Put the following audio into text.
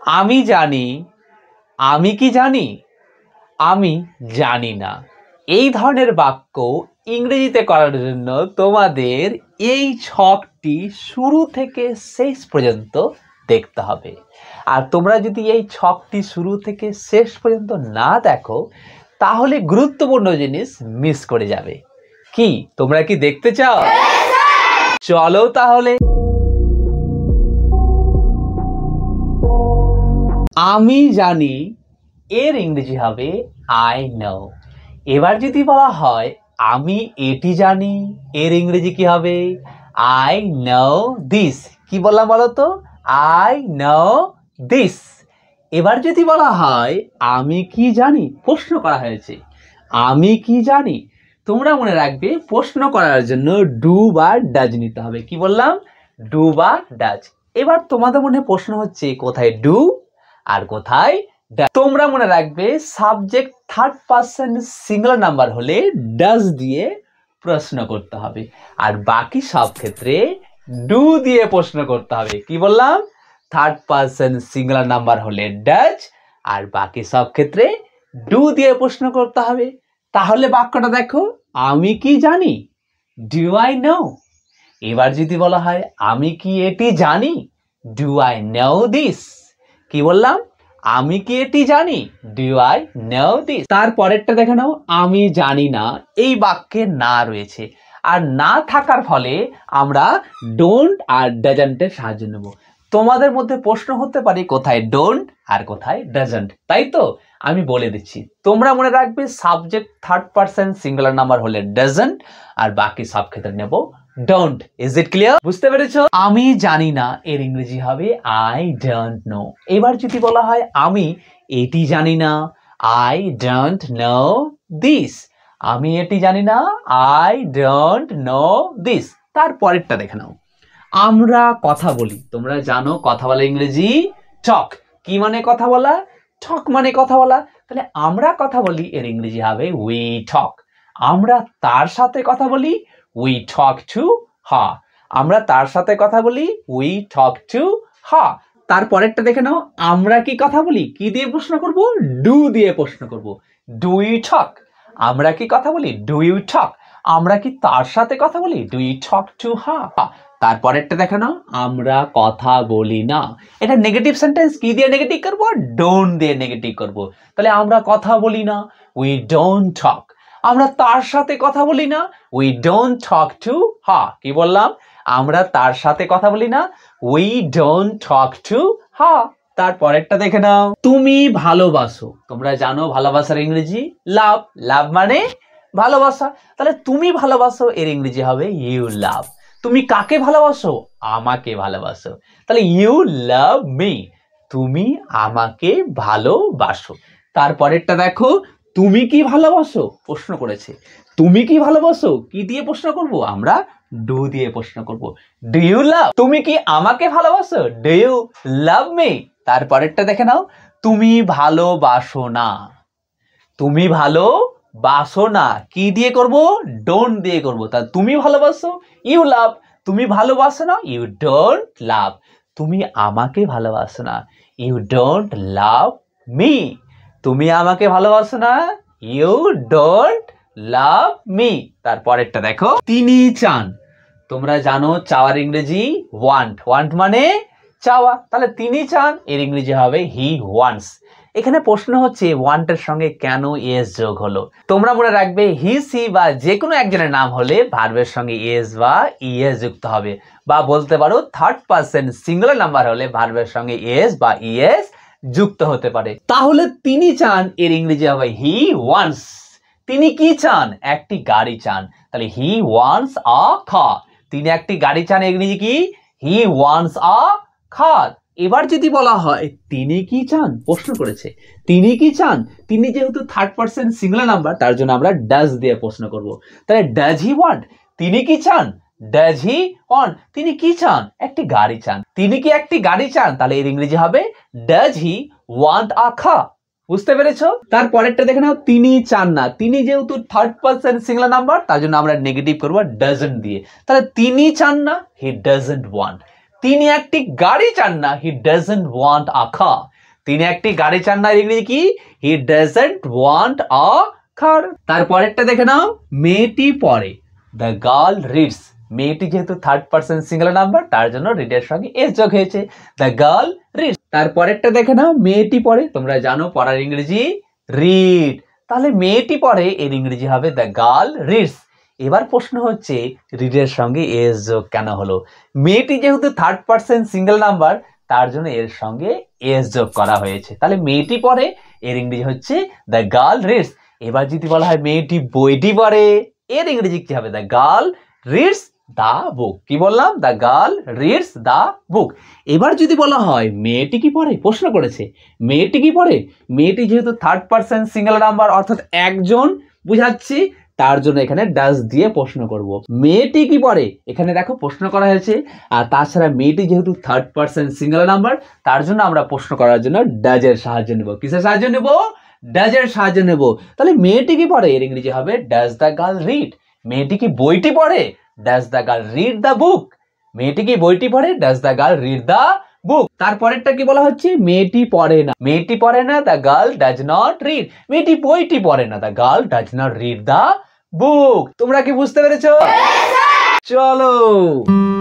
আমি জানি, আমি কি জানি, আমি জানি না। এই ধরনের বাক্য ইংরেজিতে করার জন্য তোমাদের এই ছকটি শুরু থেকে শেষ পর্যন্ত দেখতে হবে। আর তোমরা যদি এই ছকটি শুরু থেকে শেষ পর্যন্ত না দেখো তাহলে গুরুত্বপূর্ণ জিনিস মিস করে যাবে। কি তোমরা কি দেখতে চাও? চলো তাহলে। আমি জানি এর ইংরেজি হবে আই নো। এবার যদি বলা হয় আমি এটি জানি, এর ইংরেজি কি হবে? I know this. কি বললাম বলো তো? I know this. এবার যদি বলা হয় আমি কি জানি, প্রশ্ন করা হয়েছে, আমি কি জানি, তোমরা মনে রাখবে প্রশ্ন করার জন্য ডু বা ডাজ নিতে হবে। কি বললাম? ডু বা ডাজ। এবার তোমাদের মনে প্রশ্ন হচ্ছে কোথায় ডু আর কোথায় ডাজ। তোমরা মনে রাখবে subject third person singular number হলে ডাজ দিয়ে প্রশ্ন করতে হবে, আর বাকি সব ক্ষেত্রে ডু দিয়ে প্রশ্ন করতে হবে। কি বললাম? থার্ড পারসন সিঙ্গুলার নাম্বার হলে ডাজ, আর বাকি সব ক্ষেত্রে ডু দিয়ে প্রশ্ন করতে হবে। তাহলে বাক্যটা দেখো, আমি কি জানি, ডু আই নো। এবার যদি বলা হয় আমি কি এটি জানি, ডু আই নো দিস। কি বললাম? আমি কি এটি জানি, ডু আই নো দিস। তারপরেরটা দেখে নাও, আমি জানি না। এই বাক্যে না রয়েছে, আর না থাকার ফলে আমরা ডোন্ট আর ডাজন্টের সাহায্য নেব। তোমাদের মধ্যে প্রশ্ন হতে পারে কোথায় ডোন্ট আর কোথায় ডাজন্ট, তাই তো? আমি বলে দিচ্ছি, তোমরা মনে রাখবে subject third person singular number হলে ডাজন্ট, আর বাকি সব ক্ষেত্রে নেব ডোন্ট। Is it clear? বুঝতে পেরেছো? আমি জানি না এর ইংরেজি হবে আই ডোন্ট নো। এবার যদি বলা হয় আমি এটি জানি না, আই ডোন্ট নো দিস। আমি এটি জানি না, আই ডোন্ট নো দিস। তারপরেরটা দেখে নাও, আমরা কথা বলি। তোমরা জানো কথা বলা ইংরেজি টক। কি মানে কথা বলা? টক মানে কথা বলা। তাহলে আমরা কথা বলি এর ইংরেজি হবে উই টক। আমরা তার সাথে কথা বলি, উই টক টু হার। আমরা তার সাথে কথা বলি, উই টক টু হার। তারপরেরটা দেখে নাও, আমরা কি কথা বলি? কি দিয়ে প্রশ্ন করব? ডু দিয়ে প্রশ্ন করব। Do you talk? আমরা কি কথা বলি? Do you talk? আমরা কি তার সাথে কথা বলি? Do you talk to her? তারপরেরটা দেখে নাও, আমরা কথা বলি না। এটা নেগেটিভ সেন্টেন্স। কি দিয়ে নেগেটিভ করব? ডোন্ট দিয়ে নেগেটিভ করব। তাহলে আমরা কথা বলি না, উই ডোন্ট টক। আমরা তার সাথে কথা বলি না, we don't talk to her. কি বললাম? আমরা তার সাথে কথা বলি না, we don't talk to her. তারপরেরটা দেখে নাও, তুমি ভালোবাসো। তোমরা জানো ভালোবাসার ইংরেজি লাভ। লাভ মানে ভালোবাসা। তাহলে তুমি ভালোবাসো এর ইংরেজি হবে ইউ লাভ। তুমি কাকে ভালোবাসো? আমাকে ভালোবাসো। তাহলে ইউ লাভ মি। তুমি আমাকে ভালোবাসো। তারপরেরটা দেখো, তুমি কি ভালোবাসো? প্রশ্ন করেছে, তুমি কি ভালোবাসো? কি দিয়ে প্রশ্ন করব? আমরা ডু দিয়ে প্রশ্ন করব। Do you love? তুমি কি আমাকে ভালোবাসো? Do you love me? তারপরেরটা দেখে নাও, তুমি ভালোবাসো না। তুমি ভালোবাসো না। কি দিয়ে করব? ডোন্ট দিয়ে করব। তা তুমি ভালোবাসো, ইউ লাভ। তুমি ভালোবাসো না, ইউ ডোন্ট লাভ। তুমি আমাকে ভালোবাসো না, ইউ ডোন্ট লাভ মি। তুমি আমাকে ভালোবাসো না, ইউ ডোন্ট লাভ মি। তারপরেরটা দেখো, তিনি চান। তোমরা জানো চাওয়ার ইংরেজি ওয়ান্ট। ওয়ান্ট মানে চাওয়া। তাহলে তিনি চান এর ইংরেজি হবে হি ওয়ান্টস। এখানে প্রশ্ন হচ্ছে ওয়ান্টের সঙ্গে কেন এস যোগ হলো? তোমরা মনে রাখবে হি সি বা যে কোনো একজনের নাম হলে ভার্বের সঙ্গে এস বা ইএস যুক্ত হবে, বা বলতে পারো থার্ড পারসন সিঙ্গুলার নাম্বার হলে ভার্বের সঙ্গে এস বা ইএস যুক্ত হতে পারে। তাহলে তিনি চান এর ইংরেজি হবে হি ওয়ান্টস। তিনি কি চান? একটি গাড়ি চান। তাহলে হি ওয়ান্টস আ কার। তিনি একটি গাড়ি চান, ইংরেজি কি? He wants a car. এবার যদি বলা হয় তিনি কি চান, প্রশ্ন করেছে, তিনি কি চান? তিনি যেহেতু থার্ড পারসন সিঙ্গুলার নাম্বার, তার জন্য আমরা ডাজ দিয়ে প্রশ্ন করব। তাহলে ডাজ হি ওয়ান্ট? তিনি কি চান? Does he want? তিনি কি চান? একটি গাড়ি চান। তিনি কি একটি গাড়ি চান? তাহলে এর ইংরেজি হবে ডাজ হি ওয়ান্ট আ কার। বুঝতে পেরেছো? তারপরেরটা দেখে নাও, তিনি চান না। তিনি যেহেতু থার্ড পারসন সিঙ্গুলার নাম্বার, তার জন্য আমরা নেগেটিভ করবো ডাজন্ট দিয়ে। তাহলে তিনি চান না, হি ডাজন্ট ওয়ান্ট। তিনি একটি গাড়ি চান না, হি ডাজন্ট ওয়ান্ট আ কার। তিনি একটি গাড়ি চান না, ইংরেজি কি? He doesn't want a car. তারপরেরটা দেখে নাও, মেয়েটি পড়ে, দ্য গার্ল রিডস। মেয়েটি যেহেতু থার্ড পারসন সিঙ্গুলার নাম্বার, তার জন্য রিডের সঙ্গে এস যোগ হয়েছে, দ্য গার্ল রিডস। তারপরেরটা দেখে নাও, মেয়েটি পড়ে, তোমরা জানো পড়ার ইংরেজি রিড, তাহলে মেয়েটি পড়ে এর ইংরেজি হবে দ্য গার্ল রিডস। এবার প্রশ্ন হচ্ছে রিডের সঙ্গে এস যোগ কেন হলো? মেয়েটি যেহেতু থার্ড পারসন সিঙ্গেল নাম্বার, তার জন্য এর সঙ্গে এস যোগ করা হয়েছে, তাহলে মেয়েটি পড়ে এর ইংরেজি হচ্ছে দ্য গার্ল রিডস। এবার যদি বলা হয় মেয়েটি বইটি পড়ে, এর ইংরেজি কি হবে? The girl reads the book. কি বললাম? The girl reads the book. এবার যদি বলা হয় মেয়েটি কি পড়ে, প্রশ্ন করেছে মেয়েটি কি পড়ে, মেয়েটি যেহেতু থার্ড পারসন সিঙ্গেল নাম্বার অর্থাৎ একজন বুঝাচ্ছি, তার জন্য এখানে ডাজ দিয়ে প্রশ্ন করব। মেয়েটি কি পড়ে, এখানে দেখো প্রশ্ন করা হয়েছে, আর তাছাড়া মেয়েটি যেহেতু থার্ড পারসন সিঙ্গেল নাম্বার, তার জন্য আমরা প্রশ্ন করার জন্য ডাজের সাহায্য নেব। কিসের সাহায্য নেব? ডাজের সাহায্য নেব। তাহলে মেয়েটি কি পড়ে এর ইংরেজি হবে ডাজ দ্য গার্ল রিড। মেয়েটি কি বইটি পড়ে? Does the girl read the book. মেয়েটি কি বইটি পড়ে? Does the girl read the book. তারপরেরটা কি বলা হচ্ছে? মেয়েটি পড়ে না, মেয়েটি পড়ে না, the girl does not read. মেয়েটি বইটি পড়ে না, the girl does not read the book. তোমরা কি বুঝতে পেরেছো? চলো।